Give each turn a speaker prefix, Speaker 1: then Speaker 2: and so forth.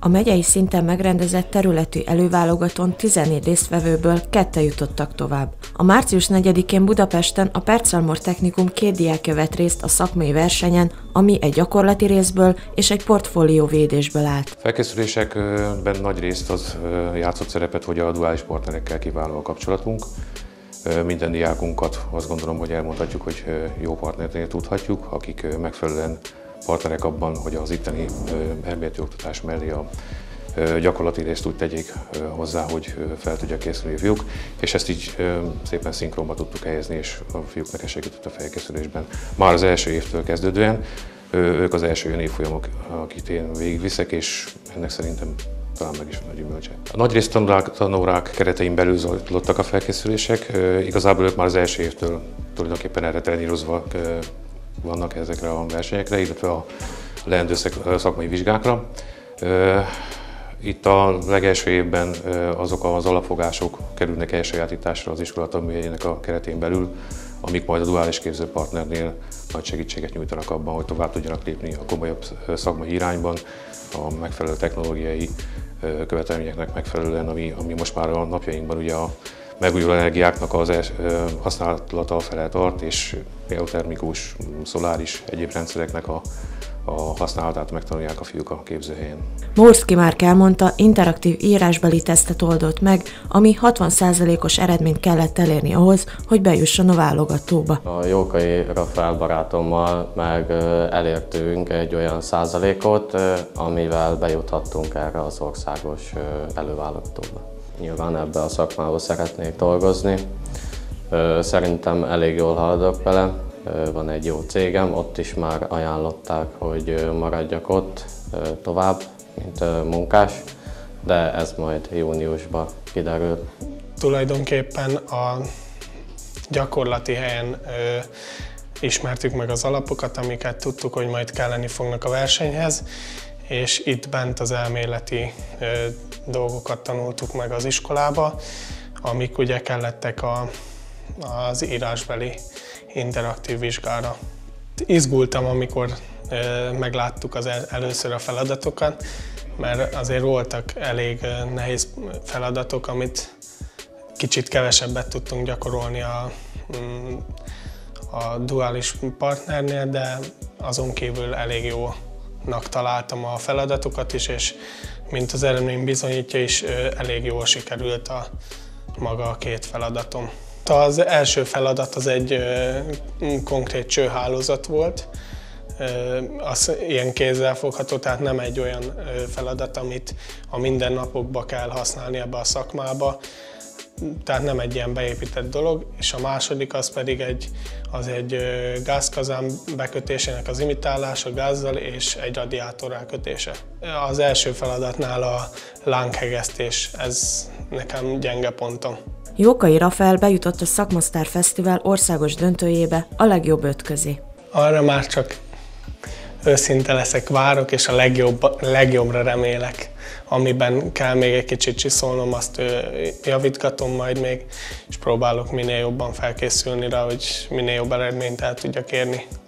Speaker 1: A megyei szinten megrendezett területi előválogatón 14 résztvevőből 2 jutottak tovább. A március 4-én Budapesten a Percelmor Technikum 2 diákja vett részt a szakmai versenyen, ami egy gyakorlati részből és egy portfólióvédésből állt.
Speaker 2: Felkészülésekben nagy részt az játszott szerepet, hogy a duális partnerekkel kiváló a kapcsolatunk. Minden diákunkat azt gondolom, hogy elmondhatjuk, hogy jó partnernél tudhatjuk, akik megfelelően partnerek abban, hogy az itteni elméleti oktatás mellé a gyakorlati részt úgy tegyék hozzá, hogy fel tudják készülni a fiúk, és ezt így szépen szinkronba tudtuk helyezni, és a fiúknak ez segített a felkészülésben. Már az első évtől kezdődően ők az első olyan évfolyamok, akit én végigviszek, és ennek szerintem talán meg is a nagy gyümölcse. A nagyrészt tanórák keretein belül zajlottak a felkészülések, igazából ők már az első évtől tulajdonképpen erre trenírozva vannak ezekre a versenyekre, illetve a leendő szakmai vizsgákra. Itt a legelső évben azok az alapfogások kerülnek elsajátításra az iskola tanműhelyének a keretén belül, amik majd a duális képzőpartnernél nagy segítséget nyújtanak abban, hogy tovább tudjanak lépni a komolyabb szakmai irányban, a megfelelő technológiai követelményeknek megfelelően, ami most már a napjainkban ugye a megújuló energiáknak az használata fele tart, és geotermikus, szoláris, egyéb rendszereknek a használatát megtanulják a fiúk a képzőhelyen.
Speaker 1: Mórszky Márk elmondta, interaktív írásbeli tesztet oldott meg, ami 60%-os eredményt kellett elérni ahhoz, hogy bejusson a válogatóba.
Speaker 3: A Jókai Rafael barátommal meg elértünk egy olyan százalékot, amivel bejuthattunk erre az országos előválogatóba. Nyilván ebbe a szakmába szeretnék dolgozni. Szerintem elég jól haladok vele. Van egy jó cégem, ott is már ajánlották, hogy maradjak ott tovább, mint munkás, de ez majd júniusban kiderül.
Speaker 4: Tulajdonképpen a gyakorlati helyen ismertük meg az alapokat, amiket tudtuk, hogy majd kelleni fognak a versenyhez, és itt bent az elméleti dolgokat tanultuk meg az iskolába, amik ugye kellettek az írásbeli interaktív vizsgára. Izgultam, amikor megláttuk először a feladatokat, mert azért voltak elég nehéz feladatok, amit kicsit kevesebbet tudtunk gyakorolni a duális partnernél, de azon kívül elég jónak találtam a feladatokat is, és mint az eredmény bizonyítja is, elég jól sikerült maga a 2 feladatom. Az első feladat az egy konkrét csőhálózat volt, az ilyen kézzelfogható, tehát nem egy olyan feladat, amit a mindennapokban kell használni ebbe a szakmába, tehát nem egy ilyen beépített dolog, és a második az pedig egy gázkazán bekötésének az imitálása gázzal és egy radiátor elkötése. Az első feladatnál a lánghegesztés, ez nekem gyenge pontom.
Speaker 1: Jókai Rafael bejutott a Szakmasztár Fesztivál országos döntőjébe a legjobb 5 közé.
Speaker 4: Arra már csak őszinte leszek, várok, és a legjobbra remélek. Amiben kell még egy kicsit csiszolnom, azt javítgatom majd még, és próbálok minél jobban felkészülni rá, hogy minél jobb eredményt el tudjak érni.